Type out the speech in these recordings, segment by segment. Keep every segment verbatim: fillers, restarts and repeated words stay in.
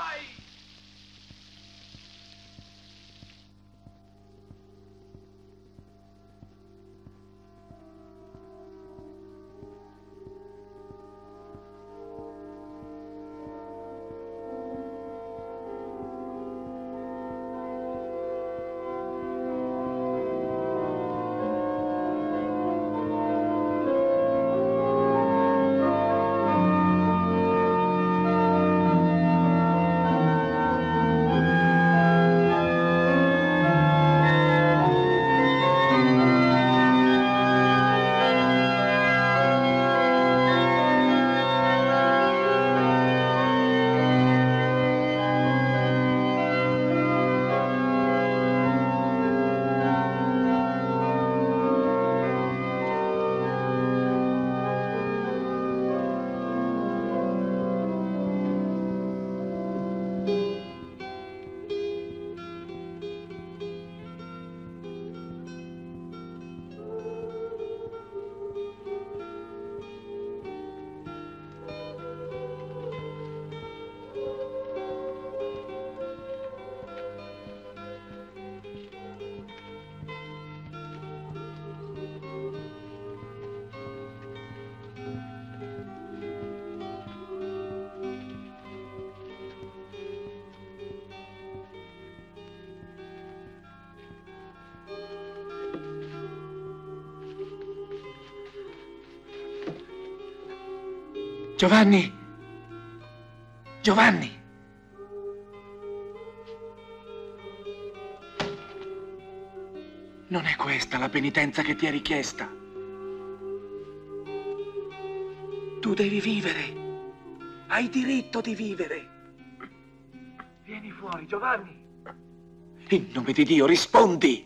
vai! Giovanni! Giovanni! Non è questa la penitenza che ti è richiesta. Tu devi vivere. Hai diritto di vivere. Vieni fuori, Giovanni. In nome di Dio, rispondi!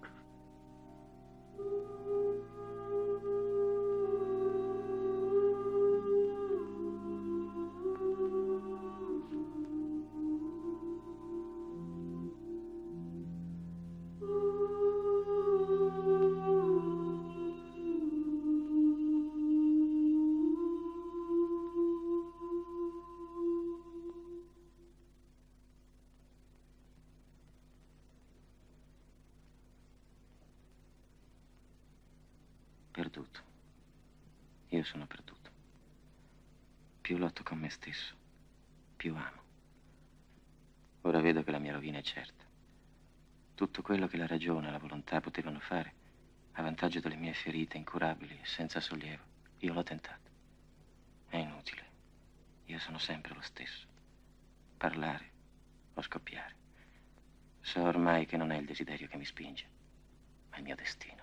Perduto. Io sono perduto. Più lotto con me stesso, più amo. Ora vedo che la mia rovina è certa. Tutto quello che la ragione e la volontà potevano fare, a vantaggio delle mie ferite incurabili e senza sollievo, io l'ho tentato. È inutile. Io sono sempre lo stesso. Parlare o scoppiare. So ormai che non è il desiderio che mi spinge, ma il mio destino.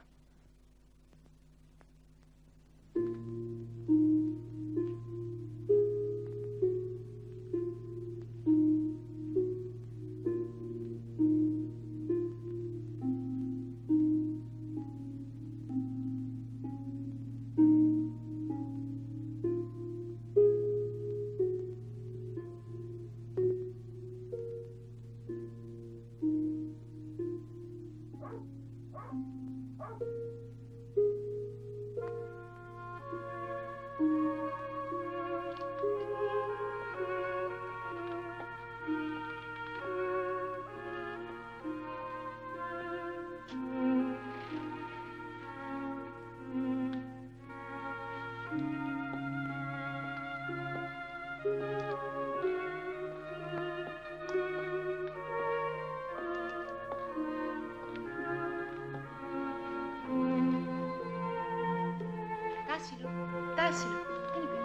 Tassilo, Tassilo, vieni qui.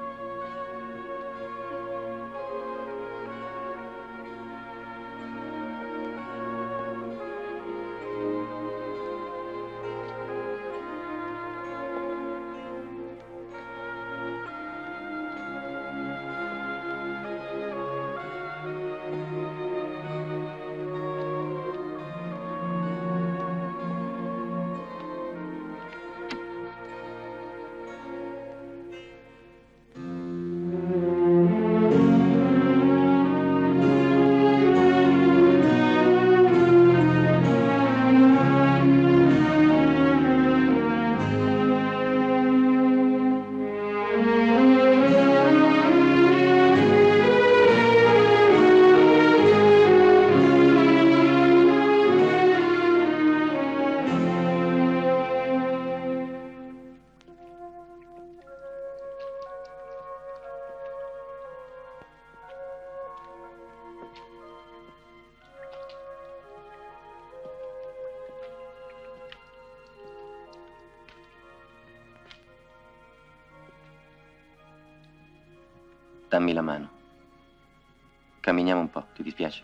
Dammi la mano. Camminiamo un po', ti dispiace?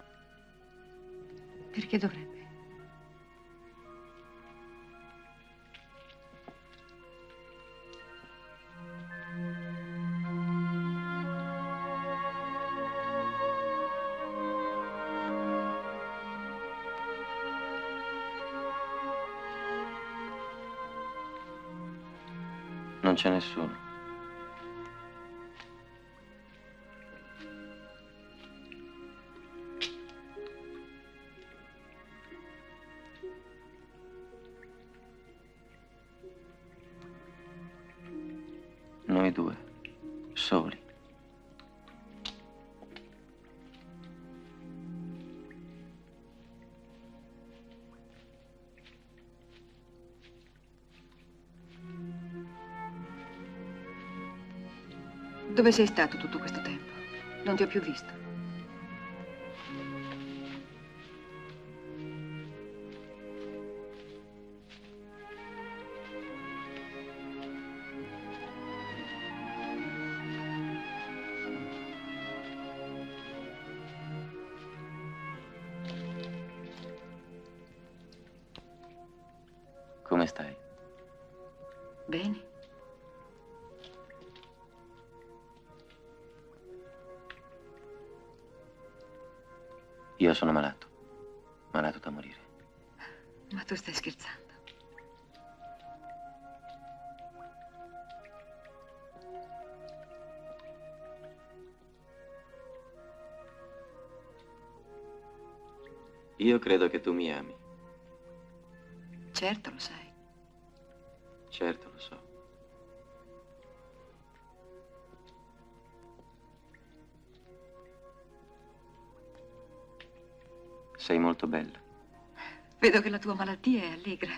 Perché dovrebbe? Non c'è nessuno. Noi due, soli. Dove sei stato tutto questo tempo? Non ti ho più visto. Come stai? Bene. Io sono malato. Malato da morire. Ma tu stai scherzando. Io credo che tu mi ami. Certo, lo sai. Certo, lo so. Sei molto bella. Vedo che la tua malattia è allegra.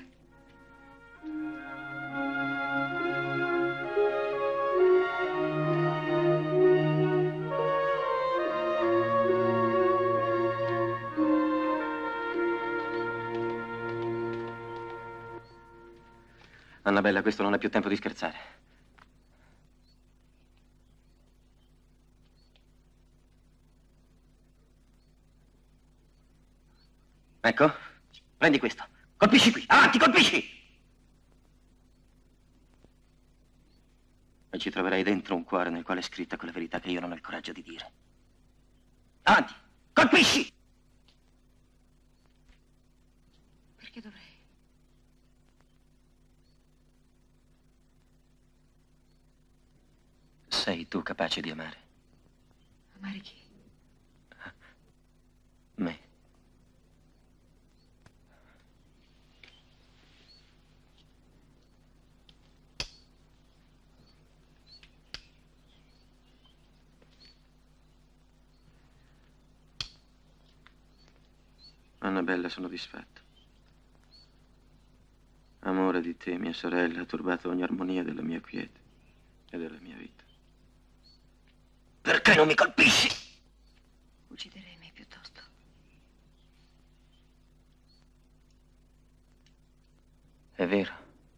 Annabella, questo non è più tempo di scherzare. Ecco, prendi questo. Colpisci qui, avanti, colpisci! E ci troverai dentro un cuore nel quale è scritta quella verità che io non ho il coraggio di dire. Avanti, colpisci! Perché dovrei? Sei tu capace di amare? Amare chi? Me. Annabella, sono disfatto. Amore di te, mia sorella, ha turbato ogni armonia della mia quiete e della mia vita. Perché non mi colpisci? Ucciderei me piuttosto. È vero.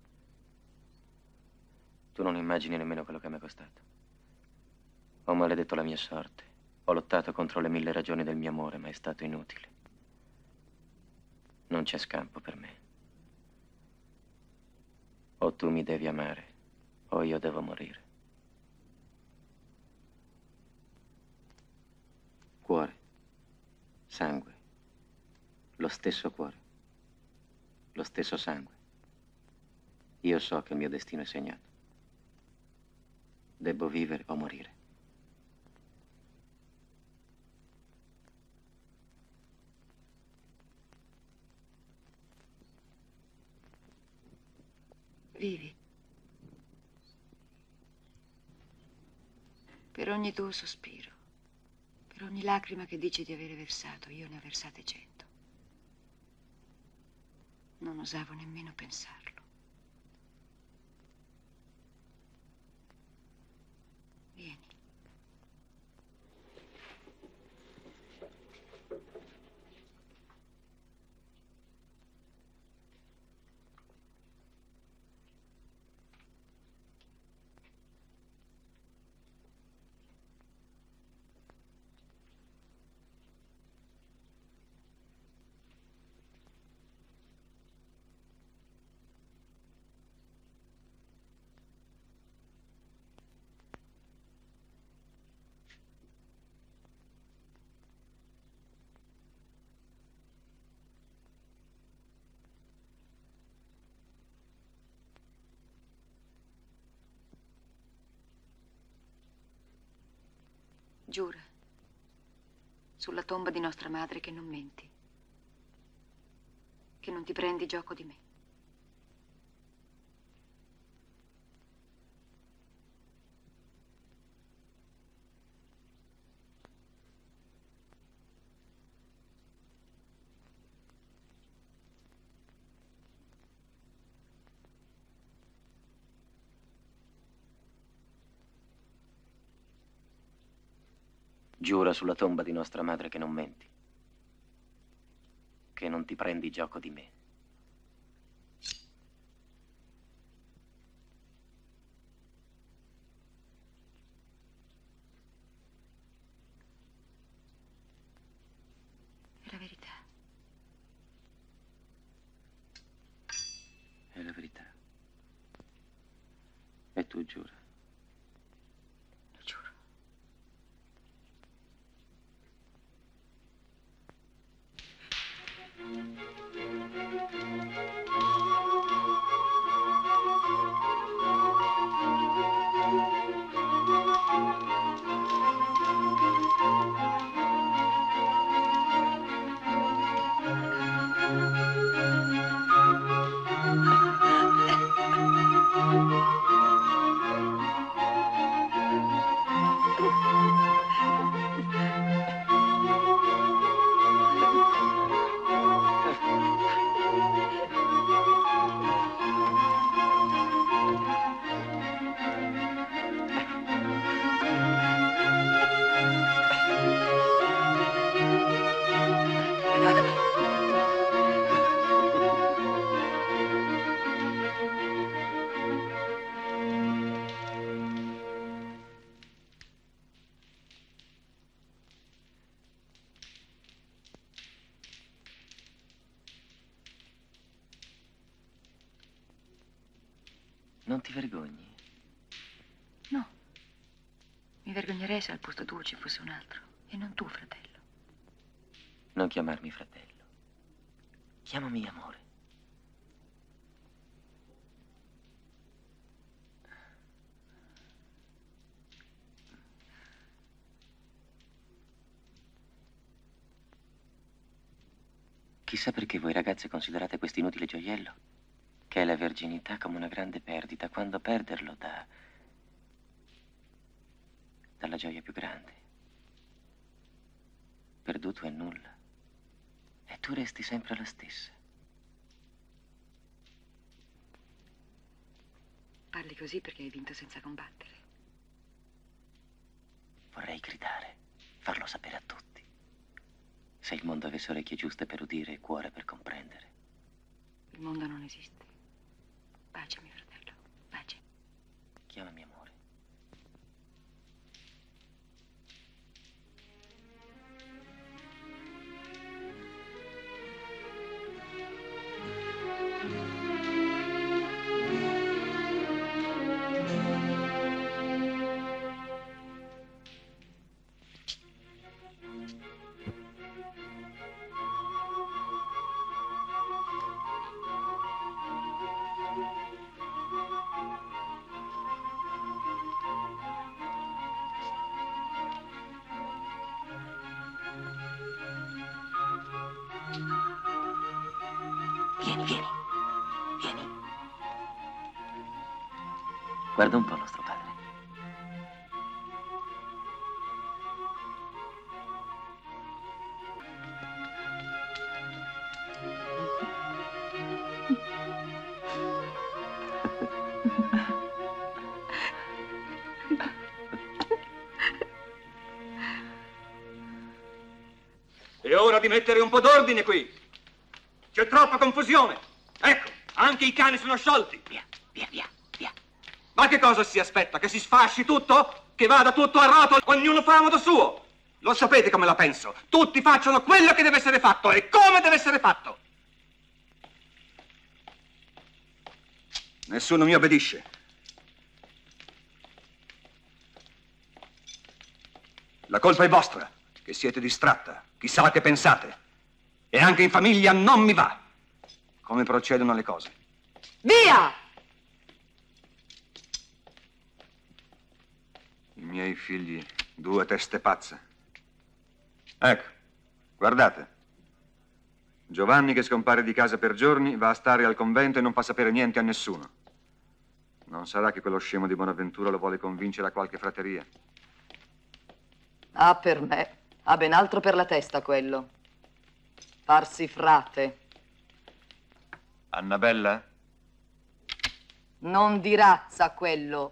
Tu non immagini nemmeno quello che mi è costato. Ho maledetto la mia sorte. Ho lottato contro le mille ragioni del mio amore, ma è stato inutile. Non c'è scampo per me. O tu mi devi amare, o io devo morire. Cuore, sangue, lo stesso cuore, lo stesso sangue. Io so che il mio destino è segnato. Debbo vivere o morire. Vivi. Per ogni tuo sospiro, per ogni lacrima che dici di avere versato, io ne ho versate cento. Non osavo nemmeno pensarlo. Vieni. giura sulla tomba di nostra madre che non menti, che non ti prendi gioco di me. Giura sulla tomba di nostra madre che non menti, che non ti prendi gioco di me. È la verità. È la verità. E tu giura? Lo giuro. Non ti vergogni? No. Mi vergognerei se al posto tuo ci fosse un altro. E non tu, fratello. Non chiamarmi fratello. Chiamami amore. Chissà perché voi ragazze considerate questo inutile gioiello, che è la verginità, come una grande perdita, quando perderlo dà dalla gioia più grande. Perduto è nulla. E tu resti sempre la stessa. Parli così perché hai vinto senza combattere. Vorrei gridare, farlo sapere a tutti. Se il mondo avesse orecchie giuste per udire e cuore per comprendere. Il mondo non esiste. Baciami, fratello. Baciami. Chiamami amore. Vieni, vieni, vieni. Guarda un po' nostro padre. È ora di mettere un po' d'ordine qui. C'è troppa confusione. Ecco, anche i cani sono sciolti. Via, via, via, via. Ma che cosa si aspetta? Che si sfasci tutto? Che vada tutto a rotolo? Ognuno fa a modo suo. Lo sapete come la penso. Tutti facciano quello che deve essere fatto e come deve essere fatto. Nessuno mi obbedisce. La colpa è vostra, che siete distratta. Chissà che pensate. E anche in famiglia non mi va. Come procedono le cose. Via! I miei figli Due teste pazze. Ecco, guardate. Giovanni che scompare di casa per giorni, va a stare al convento e non fa sapere niente a nessuno. Non sarà che quello scemo di Bonaventura lo vuole convincere a qualche frateria? Ah, per me. Ha ben altro per la testa quello. Farsi frate. Annabella? Non di razza quello.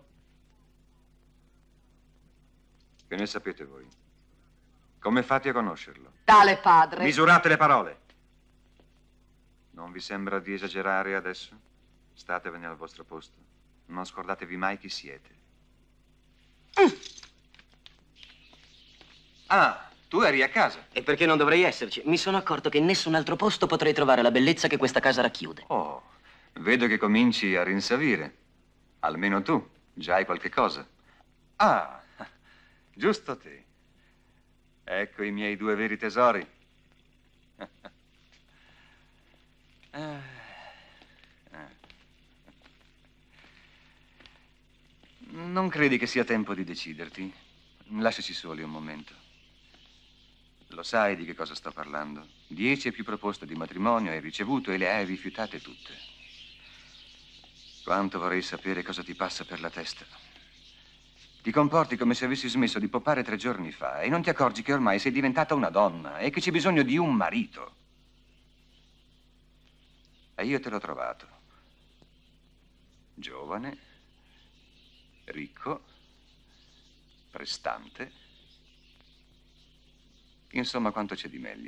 Che ne sapete voi? Come fate a conoscerlo? Tale padre. Misurate le parole. Non vi sembra di esagerare adesso? Statevene al vostro posto. Non scordatevi mai chi siete. Mm. Ah, tu eri a casa. E perché non dovrei esserci? Mi sono accorto che in nessun altro posto potrei trovare la bellezza che questa casa racchiude. Oh, vedo che cominci a rinsavire. Almeno tu, già hai qualche cosa. Ah, giusto te. Ecco i miei due veri tesori. Ah. Non credi che sia tempo di deciderti? Lasciaci soli un momento. Lo sai di che cosa sto parlando? Dieci e più proposte di matrimonio hai ricevuto e le hai rifiutate tutte. Quanto vorrei sapere cosa ti passa per la testa. Ti comporti come se avessi smesso di popare tre giorni fa e non ti accorgi che ormai sei diventata una donna e che c'è bisogno di un marito. E io te l'ho trovato. Giovane, ricco, prestante. Insomma, quanto c'è di meglio.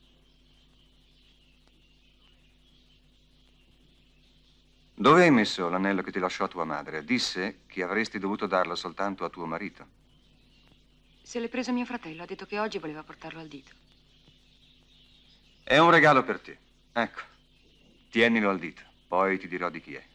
Dove hai messo l'anello che ti lasciò tua madre? Disse che avresti dovuto darlo soltanto a tuo marito. Se l'è preso mio fratello, ha detto che oggi voleva portarlo al dito. È un regalo per te. Ecco, tienilo al dito, poi ti dirò di chi è.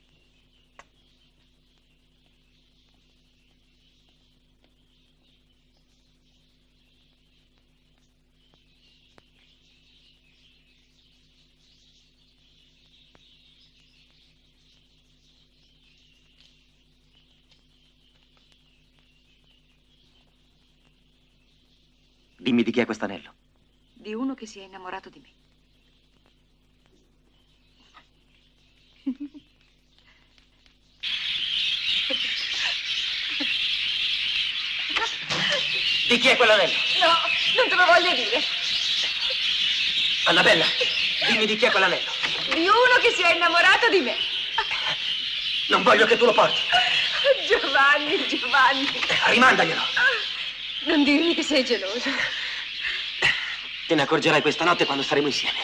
Dimmi di chi è quest'anello. Di uno che si è innamorato di me. Di chi è quell'anello? No, non te lo voglio dire. Annabella, dimmi di chi è quell'anello. Di uno che si è innamorato di me. Non voglio che tu lo porti. Giovanni, Giovanni. Rimandaglielo. Non dirmi che sei geloso. Te ne accorgerai questa notte quando staremo insieme.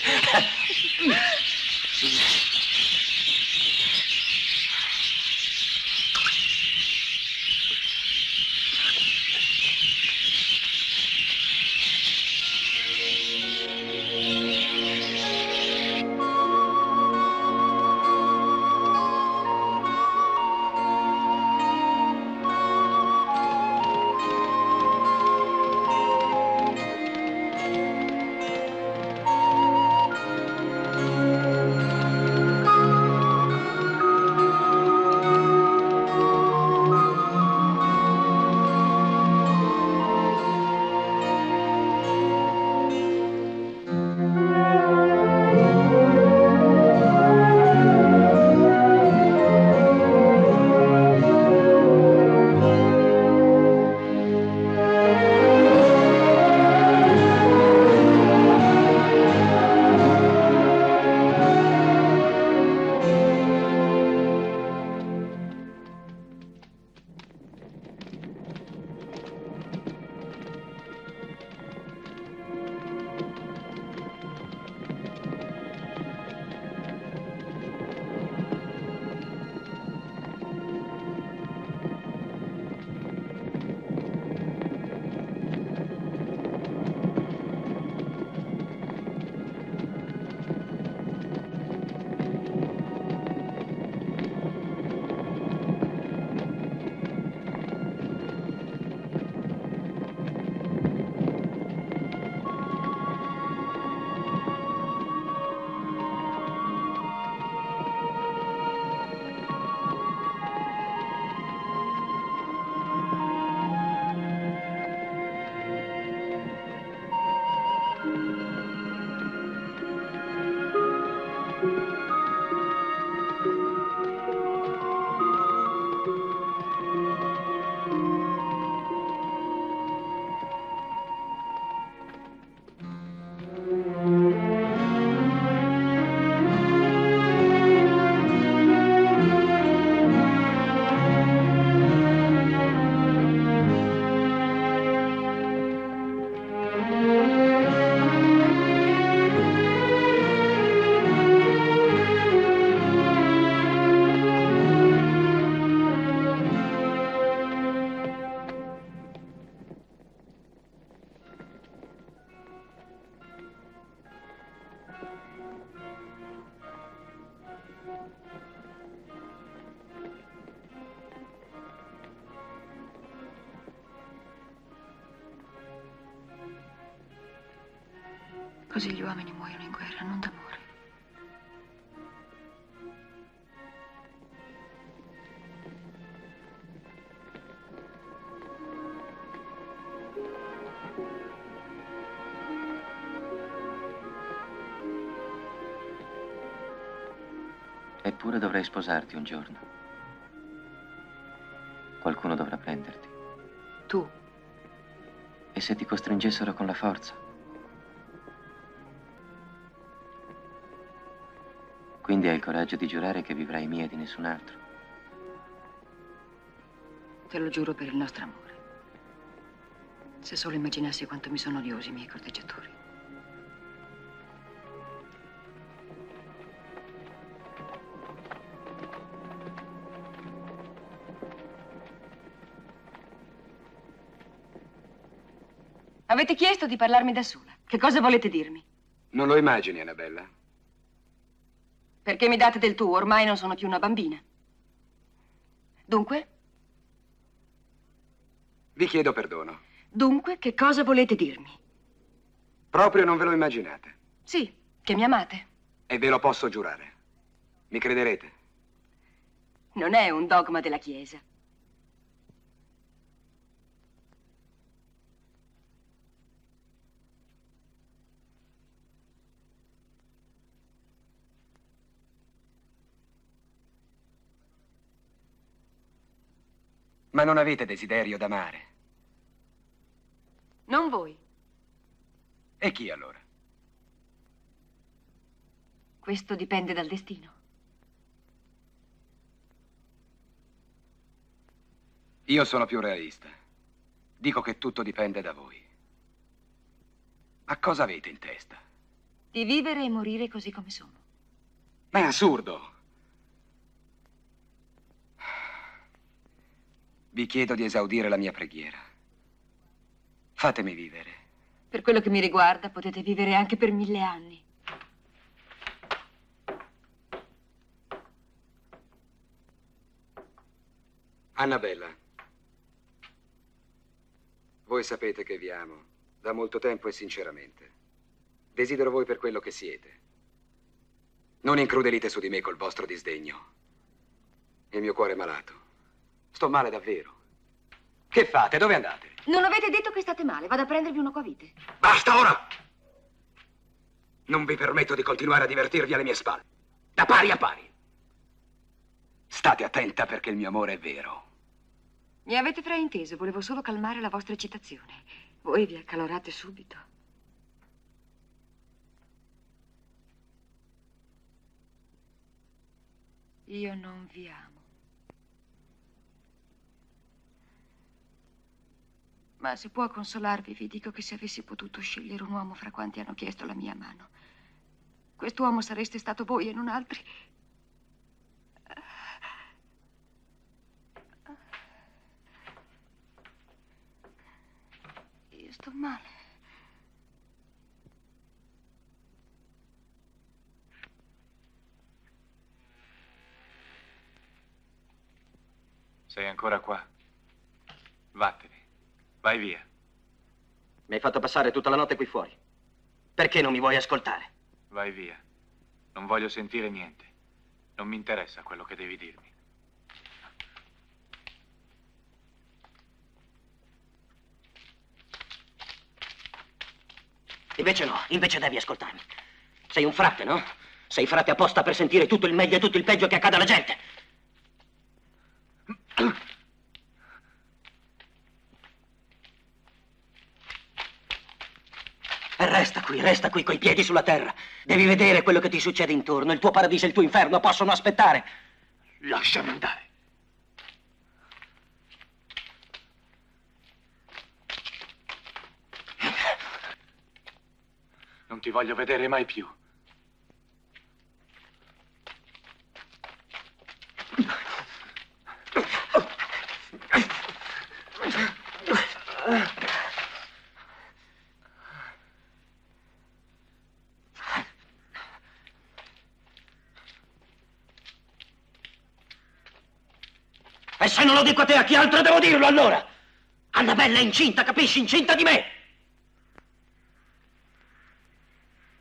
Così gli uomini muoiono in guerra, non d'amore. Eppure dovrei sposarti un giorno. Qualcuno dovrà prenderti. Tu? E se ti costringessero con la forza? Quindi hai il coraggio di giurare che vivrai mia e di nessun altro? Te lo giuro per il nostro amore. Se solo immaginassi quanto mi sono odiosi i miei corteggiatori. Avete chiesto di parlarmi da sola. Che cosa volete dirmi? Non lo immagini, Annabella? Perché mi date del tu, ormai non sono più una bambina. Dunque? Vi chiedo perdono. Dunque, che cosa volete dirmi? Proprio non ve lo immaginate. Sì, che mi amate. E ve lo posso giurare. Mi crederete? Non è un dogma della Chiesa. Ma non avete desiderio d'amare? Non voi. E chi allora? Questo dipende dal destino. Io sono più realista. Dico che tutto dipende da voi. Ma cosa avete in testa? Di vivere e morire così come sono. Ma è assurdo! Vi chiedo di esaudire la mia preghiera. Fatemi vivere. Per quello che mi riguarda, potete vivere anche per mille anni. Annabella, voi sapete che vi amo da molto tempo e sinceramente. Desidero voi per quello che siete. Non incrudelite su di me col vostro disdegno. Il mio cuore è malato. Sto male davvero. Che fate? Dove andate? Non avete detto che state male. Vado a prendervi un acquavite. Basta ora! Non vi permetto di continuare a divertirvi alle mie spalle. Da pari a pari. State attenta perché il mio amore è vero. Mi avete frainteso. Volevo solo calmare la vostra eccitazione. Voi vi accalorate subito. Io non vi amo. Ma se può consolarvi, vi dico che se avessi potuto scegliere un uomo fra quanti hanno chiesto la mia mano, quest'uomo sareste stato voi e non altri. Io sto male. Sei ancora qua? Vattene. Vai via. Mi hai fatto passare tutta la notte qui fuori. Perché non mi vuoi ascoltare? Vai via. Non voglio sentire niente. Non mi interessa quello che devi dirmi. Invece no, invece devi ascoltarmi. Sei un frate, no? Sei frate apposta per sentire tutto il meglio e tutto il peggio che accade alla gente. E resta qui, resta qui coi piedi sulla terra. Devi vedere quello che ti succede intorno. Il tuo paradiso e il tuo inferno possono aspettare. Lasciami andare. Non ti voglio vedere mai più. E se non lo dico a te, a chi altro devo dirlo allora? Annabella è incinta, capisci? Incinta di me!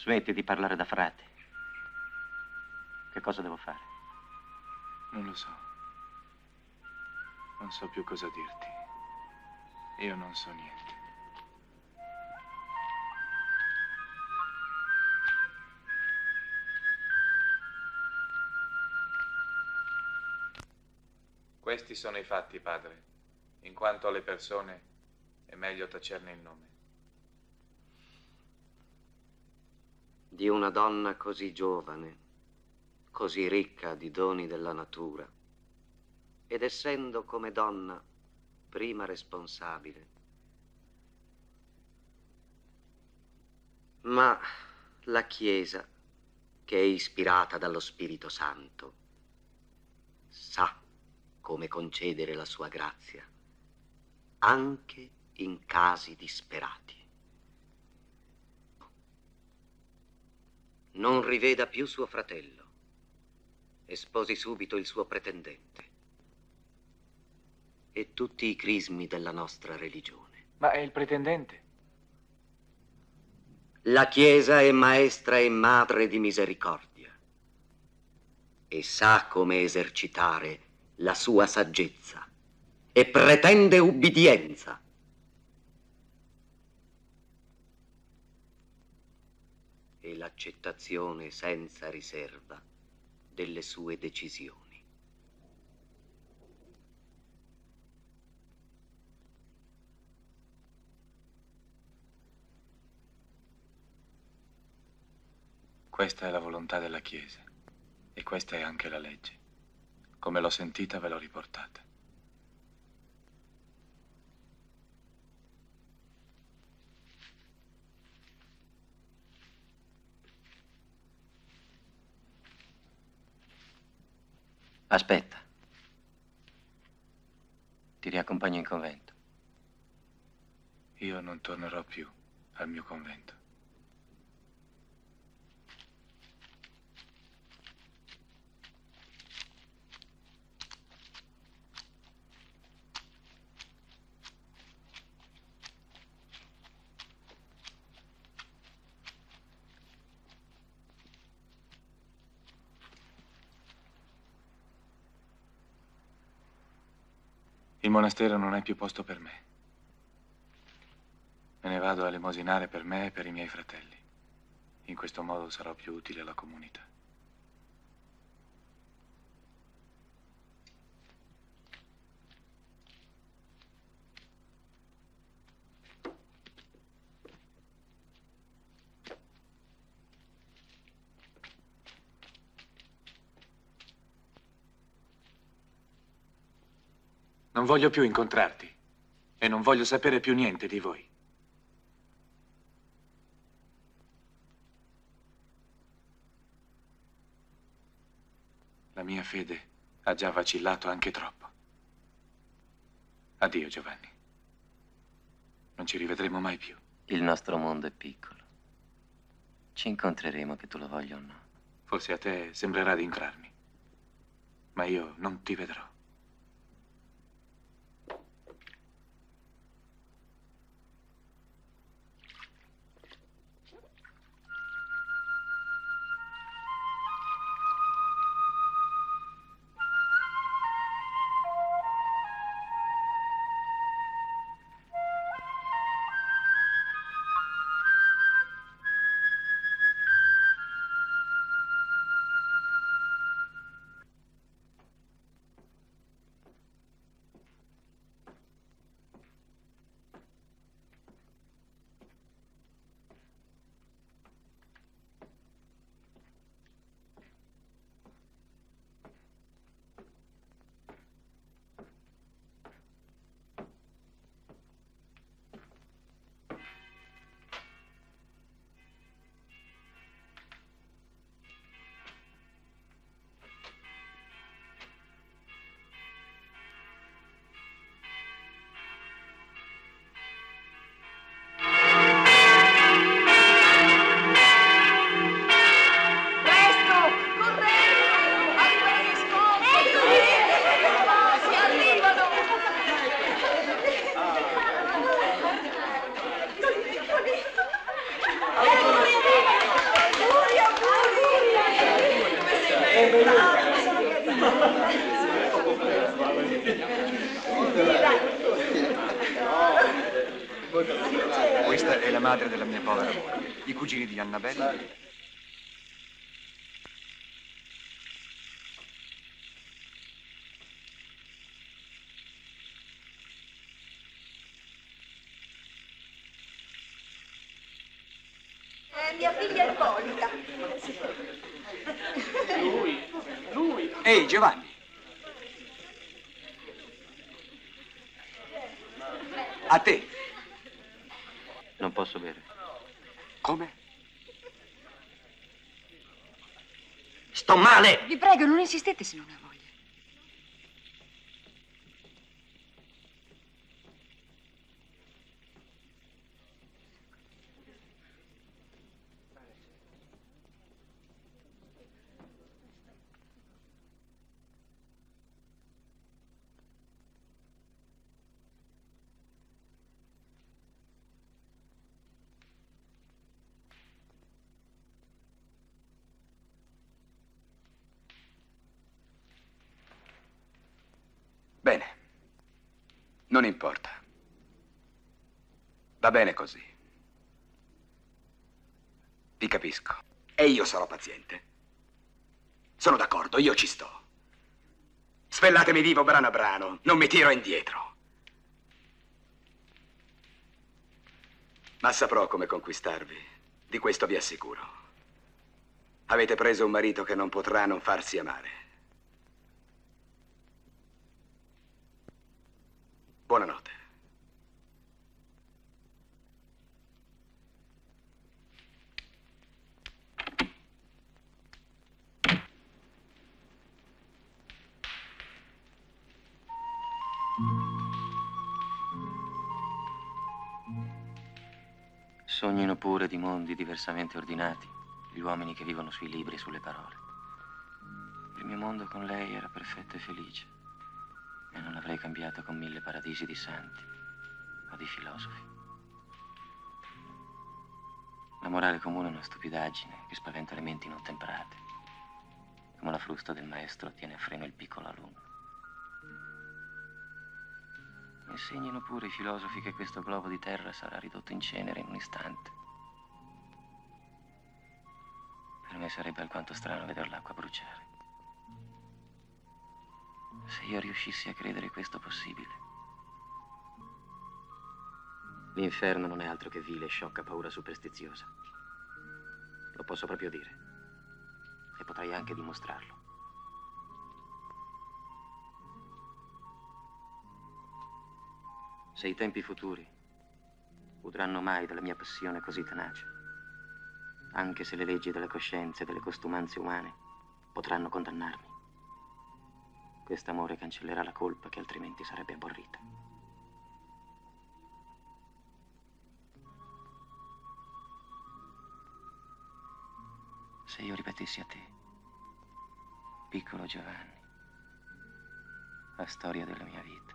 Smetti di parlare da frate. Che cosa devo fare? Non lo so. Non so più cosa dirti. Io non so niente. Questi sono i fatti, padre. In quanto alle persone, è meglio tacerne il nome. Di una donna così giovane, così ricca di doni della natura, ed essendo come donna prima responsabile. Ma la Chiesa, che è ispirata dallo Spirito Santo, sa come concedere la sua grazia, anche in casi disperati. Non riveda più suo fratello e sposi subito il suo pretendente e tutti i crismi della nostra religione. Ma è il pretendente? La Chiesa è maestra e madre di misericordia e sa come esercitare la sua saggezza e pretende ubbidienza. E l'accettazione senza riserva delle sue decisioni. Questa è la volontà della Chiesa e questa è anche la legge. Come l'ho sentita ve l'ho riportata. Aspetta. Ti riaccompagno in convento. Io non tornerò più al mio convento. Il monastero non è più posto per me. Me ne vado a elemosinare per me e per i miei fratelli. In questo modo sarò più utile alla comunità. Non voglio più incontrarti e non voglio sapere più niente di voi. La mia fede ha già vacillato anche troppo. Addio, Giovanni. Non ci rivedremo mai più. Il nostro mondo è piccolo. Ci incontreremo, che tu lo voglia o no. Forse a te sembrerà di intrarmi, ma io non ti vedrò. Questa è la madre della mia povera moglie. I cugini di Annabella. È mia figlia Ippolita. Lui, lui. Ehi, Giovanni. A te. Non posso bere. Come? Sto male! Vi prego, non insistete se non ha voglia. Bene. Non importa. Va bene così. Vi capisco. E io sarò paziente. Sono d'accordo, io ci sto. Spellatemi vivo brano a brano, non mi tiro indietro. Ma saprò come conquistarvi, di questo vi assicuro. Avete preso un marito che non potrà non farsi amare. Buonanotte. Sognino pure di mondi diversamente ordinati, gli uomini che vivono sui libri e sulle parole. Il mio mondo con lei era perfetto e felice. E non l'avrei cambiato con mille paradisi di santi o di filosofi. La morale comune è una stupidaggine che spaventa le menti non temperate, come la frusta del maestro tiene a freno il piccolo alunno. Insegnino pure i filosofi che questo globo di terra sarà ridotto in cenere in un istante. Per me sarebbe alquanto strano vedere l'acqua bruciare. Se io riuscissi a credere questo possibile. L'inferno non è altro che vile, sciocca paura superstiziosa. Lo posso proprio dire. E potrei anche dimostrarlo. Se i tempi futuri udranno mai della mia passione così tenace, anche se le leggi della coscienza e delle costumanze umane potranno condannarmi, quest'amore cancellerà la colpa che altrimenti sarebbe aborrita. Se io ripetessi a te, piccolo Giovanni, la storia della mia vita,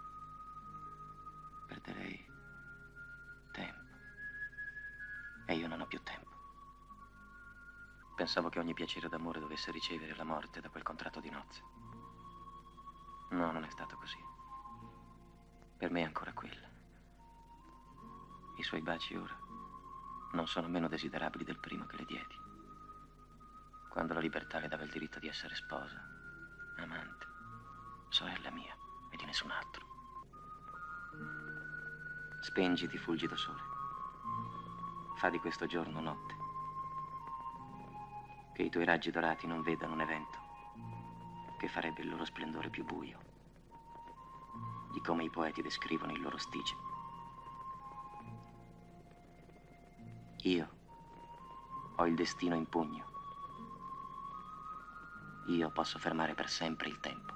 perderei tempo. E io non ho più tempo. Pensavo che ogni piacere d'amore dovesse ricevere la morte da quel contratto di nozze. No, non è stato così. Per me è ancora quella. I suoi baci ora non sono meno desiderabili del primo che le diedi, quando la libertà le dava il diritto di essere sposa, amante, sorella mia e di nessun altro. Spengiti, fulgido sole. Fa di questo giorno notte. Che i tuoi raggi dorati non vedano un evento che farebbe il loro splendore più buio di come i poeti descrivono il loro stige. Io ho il destino in pugno. Io posso fermare per sempre il tempo.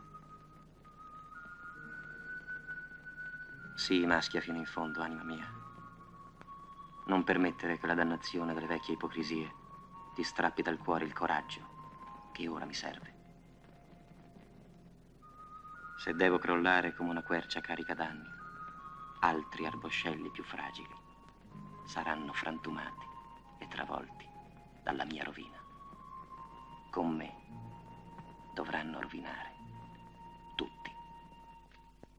Sì, maschia fino in fondo, anima mia. Non permettere che la dannazione delle vecchie ipocrisie ti strappi dal cuore il coraggio che ora mi serve. Se devo crollare come una quercia carica d'anni, altri arboscelli più fragili saranno frantumati e travolti dalla mia rovina. Con me dovranno rovinare tutti.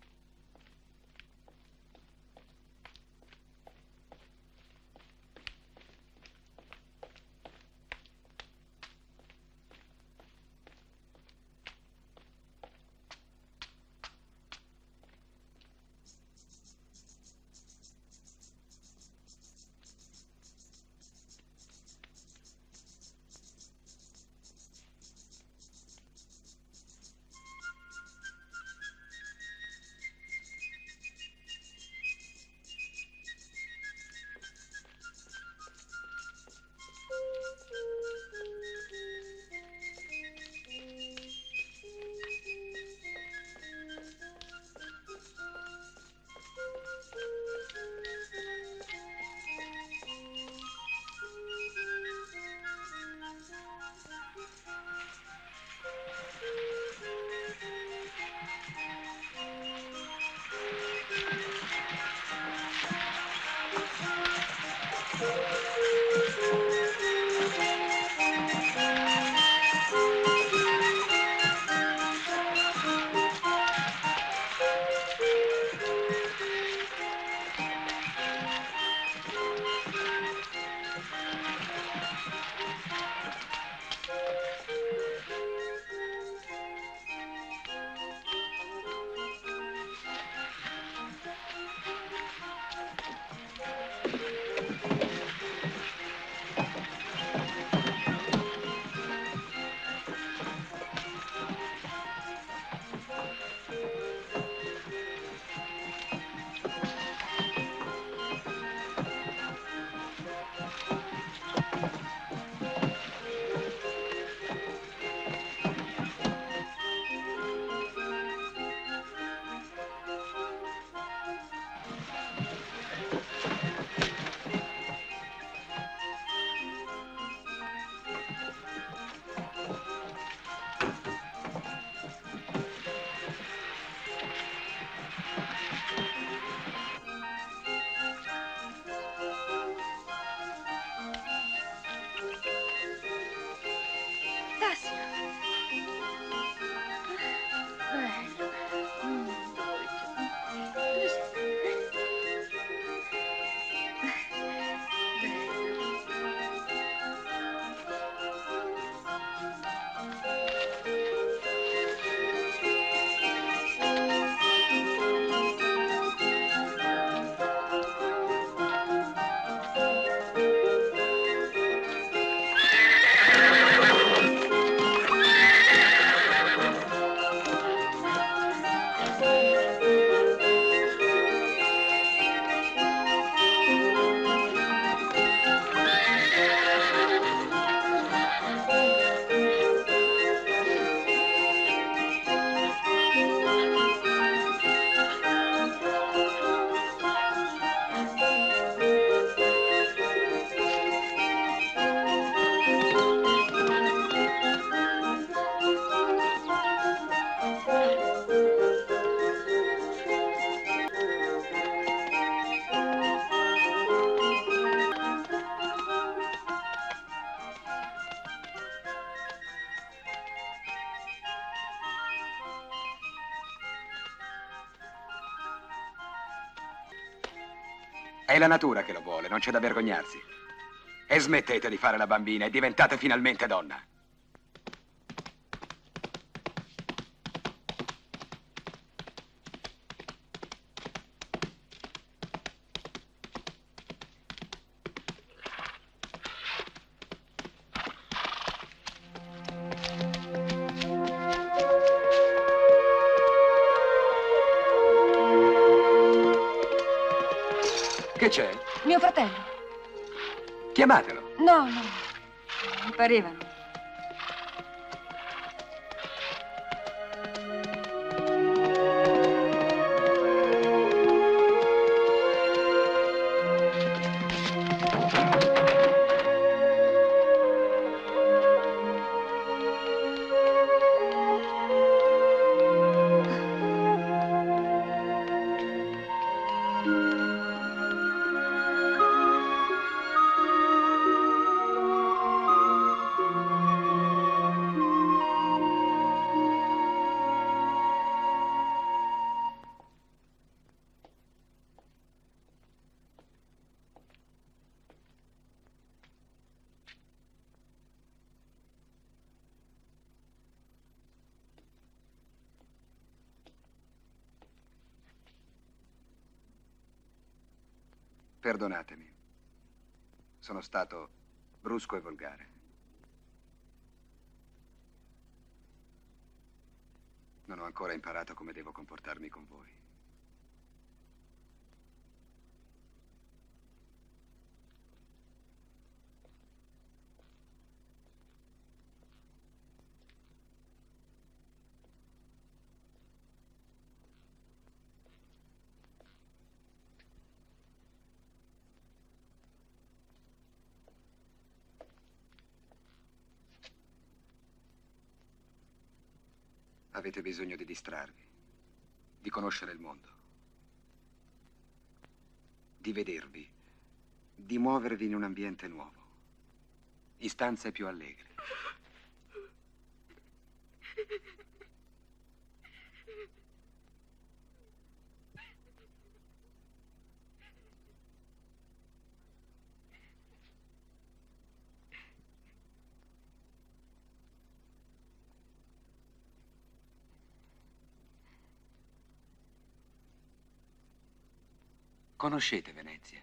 È la natura che lo vuole, non c'è da vergognarsi. E smettete di fare la bambina e diventate finalmente donna. Che c'è? Mio fratello. Chiamatelo. No, no. Mi parevano. Perdonatemi. Sono stato brusco e volgare. Non ho ancora imparato come devo comportarmi con voi. Avete bisogno di distrarvi, di conoscere il mondo, di vedervi, di muovervi in un ambiente nuovo, in stanze più allegre. Conoscete Venezia?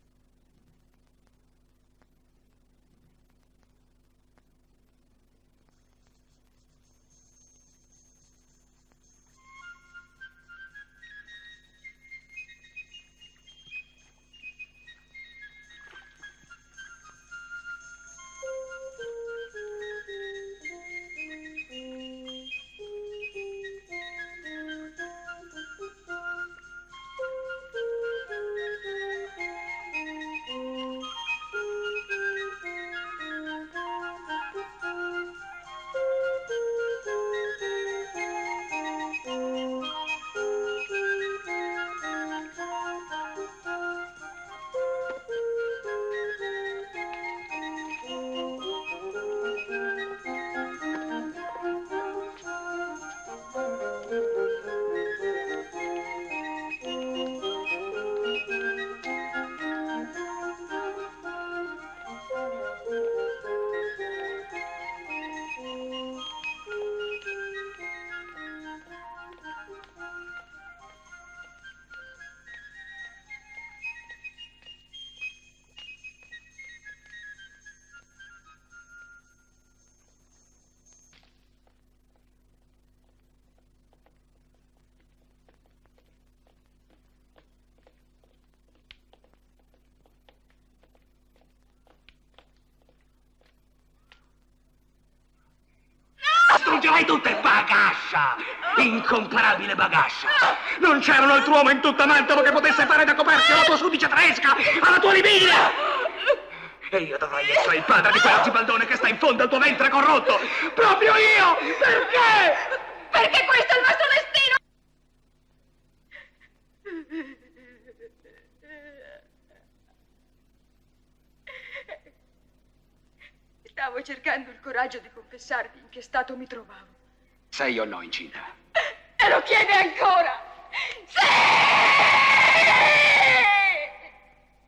Distruggerai tutta il bagascia! Incomparabile bagascia! Non c'era un altro uomo in tutta Mantova che potesse fare da coperchio alla tua sudicia tresca, alla tua Livina! E io dovrei essere il padre di quell'Arcibaldone che sta in fondo al tuo ventre corrotto! Proprio io! Perché? Perché questo è il nostro destino! Stavo cercando il coraggio di confessarvi in che stato mi trovavo. Sei o no incinta? E lo chiede ancora! Sì!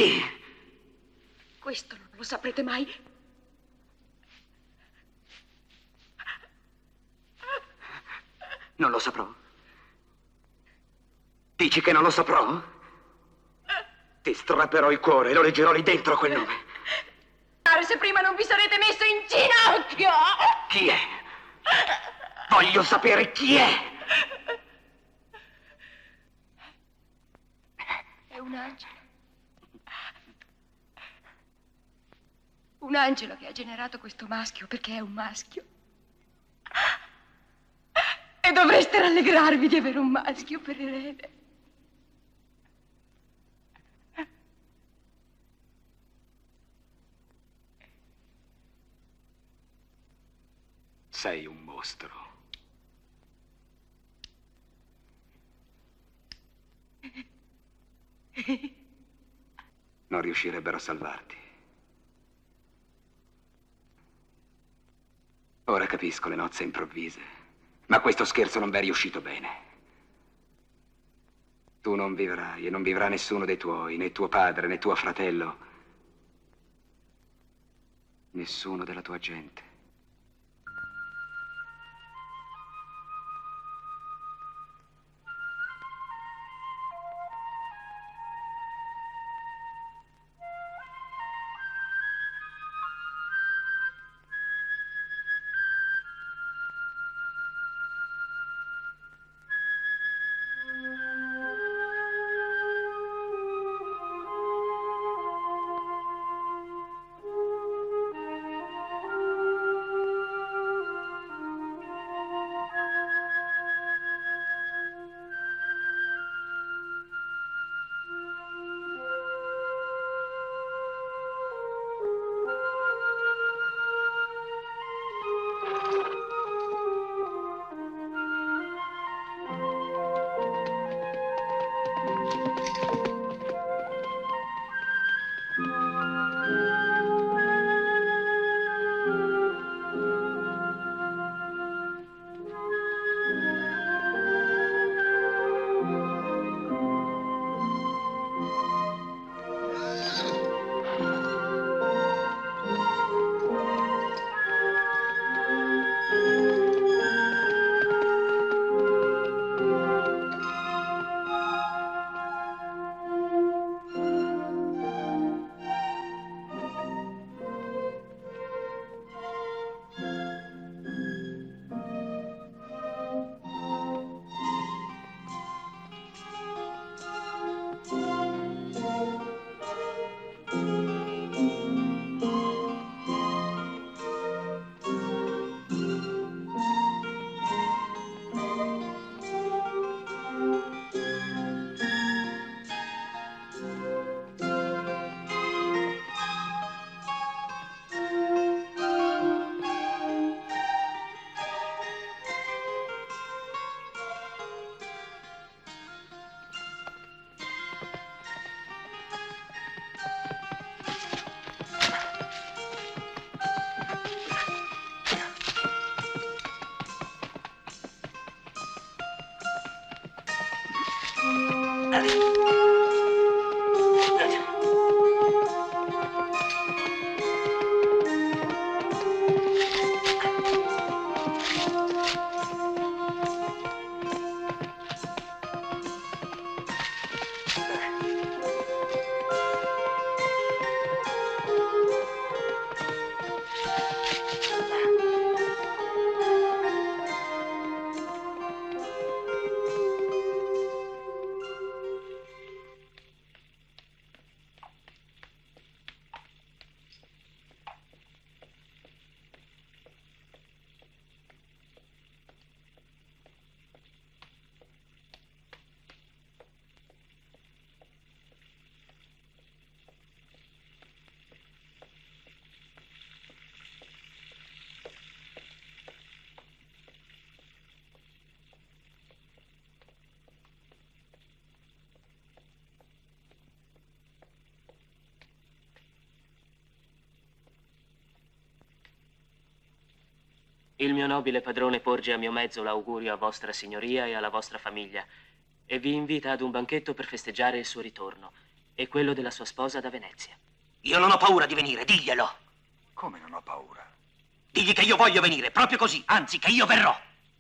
Chi? Questo non lo saprete mai. Non lo saprò? Dici che non lo saprò? Ti strapperò il cuore e lo leggerò lì dentro quel nome. Se prima non vi sarete messo in ginocchio! Chi è? Voglio sapere chi è! È un angelo. Un angelo che ha generato questo maschio perché è un maschio. E dovreste rallegrarvi di avere un maschio per erede. Sei un mostro. Non riuscirebbero a salvarti. Ora capisco le nozze improvvise, ma questo scherzo non v'è riuscito bene. Tu non vivrai e non vivrà nessuno dei tuoi, né tuo padre, né tuo fratello, nessuno della tua gente. Il mio nobile padrone porge a mio mezzo l'augurio a vostra signoria e alla vostra famiglia e vi invita ad un banchetto per festeggiare il suo ritorno e quello della sua sposa da Venezia. Io non ho paura di venire, diglielo. Come non ho paura? Digli che io voglio venire, proprio così, anzi che io verrò.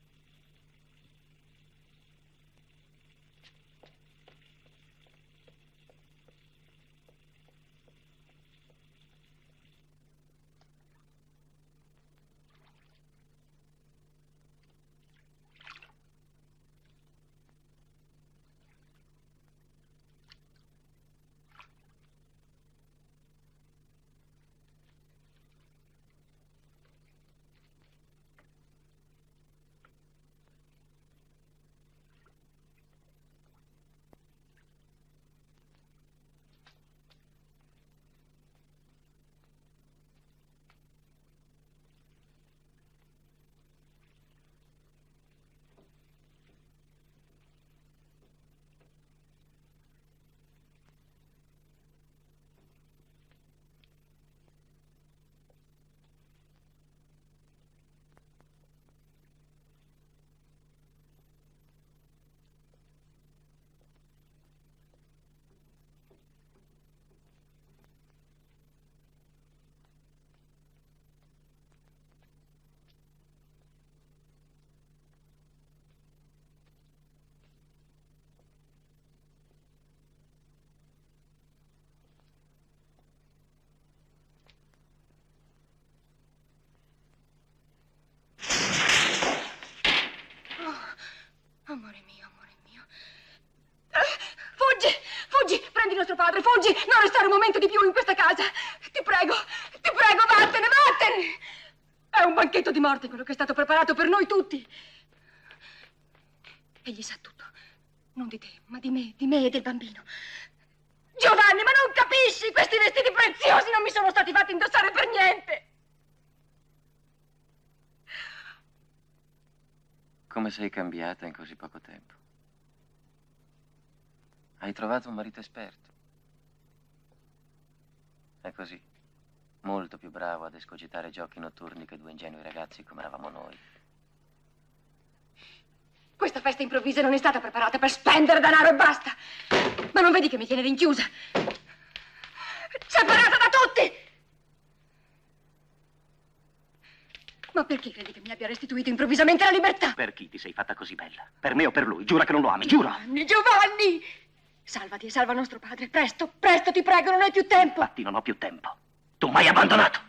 Amore mio, amore mio. Eh, fuggi, fuggi, prendi nostro padre, fuggi, non restare un momento di più in questa casa. Ti prego, ti prego, vattene, vattene. È un banchetto di morte quello che è stato preparato per noi tutti. Egli sa tutto, non di te, ma di me, di me e del bambino. Giovanni, ma non capisci? Questi vestiti preziosi non mi sono stati fatti indossare per niente. Come sei cambiata in così poco tempo. Hai trovato un marito esperto. È così. Molto più bravo ad escogitare giochi notturni che due ingenui ragazzi come eravamo noi. Questa festa improvvisa non è stata preparata per spendere denaro e basta. Ma non vedi che mi tiene rinchiusa? Separata da tutti! Ma perché credi che mi abbia restituito improvvisamente la libertà? Per chi ti sei fatta così bella? Per me o per lui? Giura che non lo ami, giura! Giovanni, Giovanni! Salvati e salva nostro padre. Presto, presto, ti prego, non hai più tempo. Infatti non ho più tempo. Tu mi hai abbandonato.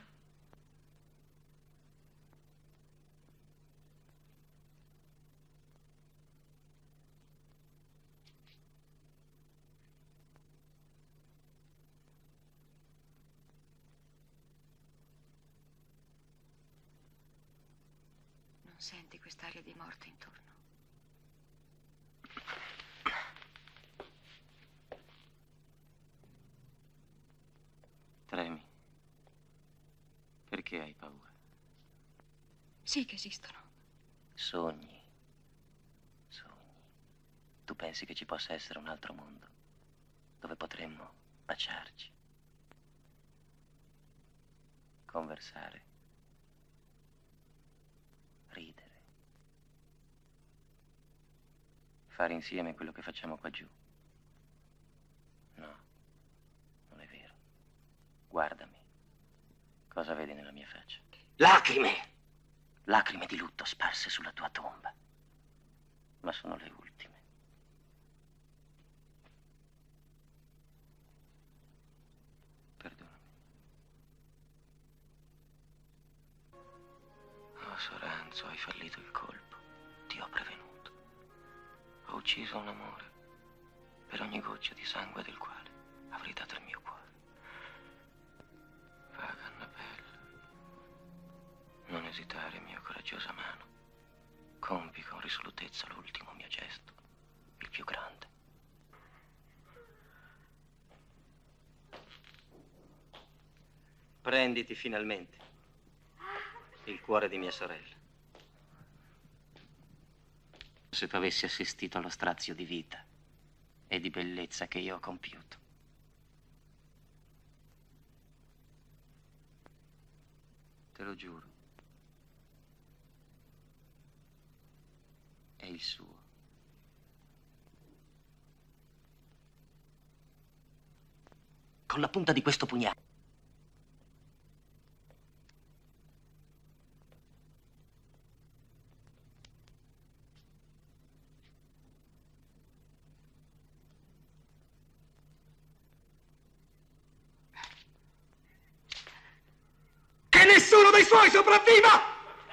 Non senti quest'aria di morte intorno? Tremi. Perché hai paura? Sì che esistono. Sogni. Sogni. Tu pensi che ci possa essere un altro mondo dove potremmo baciarci, conversare, ridere, fare insieme quello che facciamo qua giù? No, non è vero. Guardami. Cosa vedi nella mia faccia? Lacrime! Lacrime di lutto sparse sulla tua tomba. Ma sono le ultime. Perdonami. Oh, Soranzo, hai fallito il colpo. Ti ho prevenuto. Ho ucciso un amore per ogni goccia di sangue del quale avrei dato il mio cuore. Vaga Annabella, non esitare, mia coraggiosa mano. Compi con risolutezza l'ultimo mio gesto, il più grande. Prenditi finalmente il cuore di mia sorella. Se tu avessi assistito allo strazio di vita e di bellezza che io ho compiuto. Te lo giuro. È il suo. con la punta di questo pugnale. Che nessuno dei suoi sopravviva!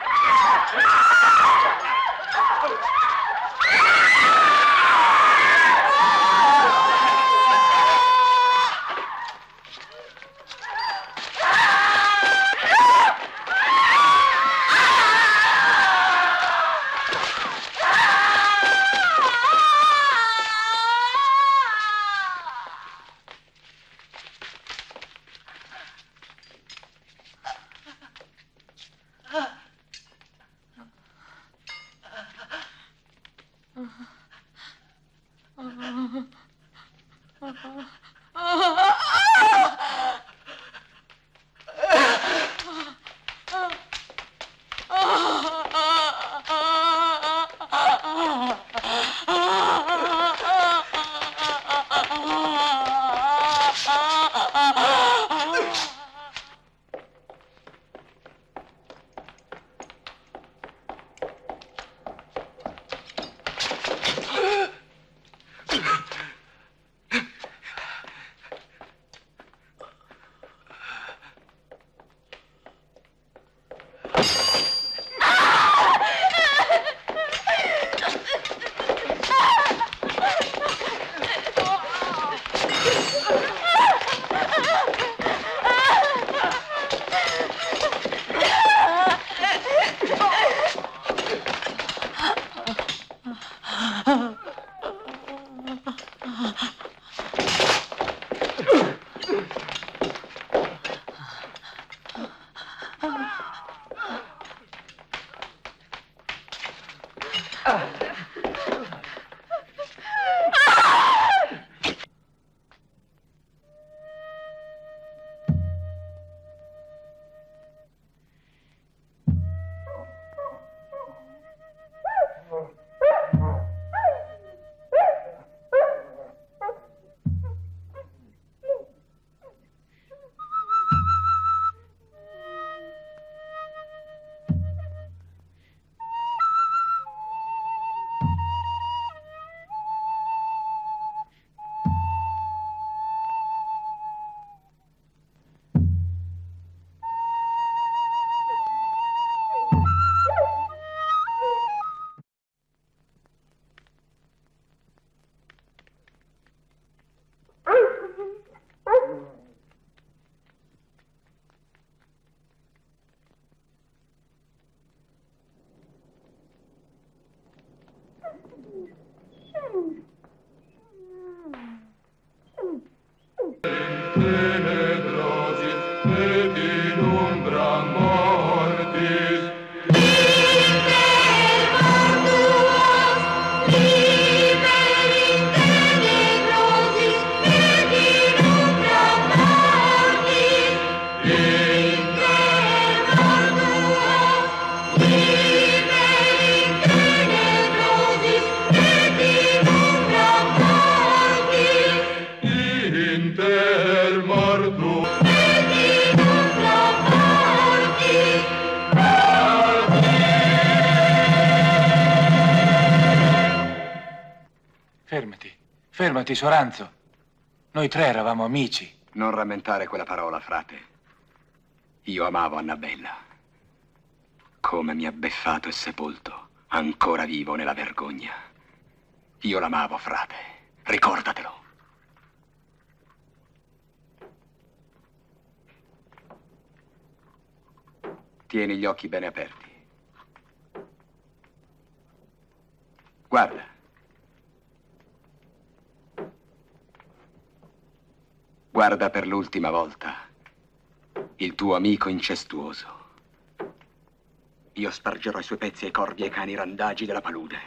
Fermati, fermati, Soranzo. Noi tre eravamo amici. Non rammentare quella parola, frate. Io amavo Annabella. Come mi ha beffato e sepolto, ancora vivo nella vergogna. Io l'amavo, frate. Ricordatelo. Tieni gli occhi bene aperti. Guarda. Guarda per l'ultima volta il tuo amico incestuoso. Io spargerò i suoi pezzi ai corvi e ai cani randagi della palude.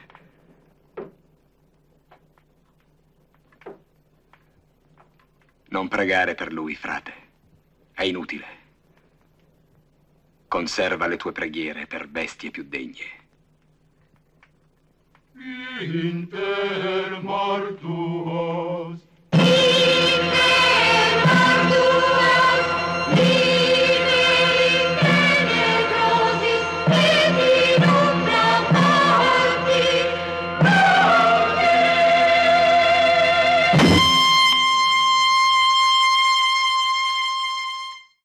Non pregare per lui, frate. È inutile. Conserva le tue preghiere per bestie più degne. Inter mortuos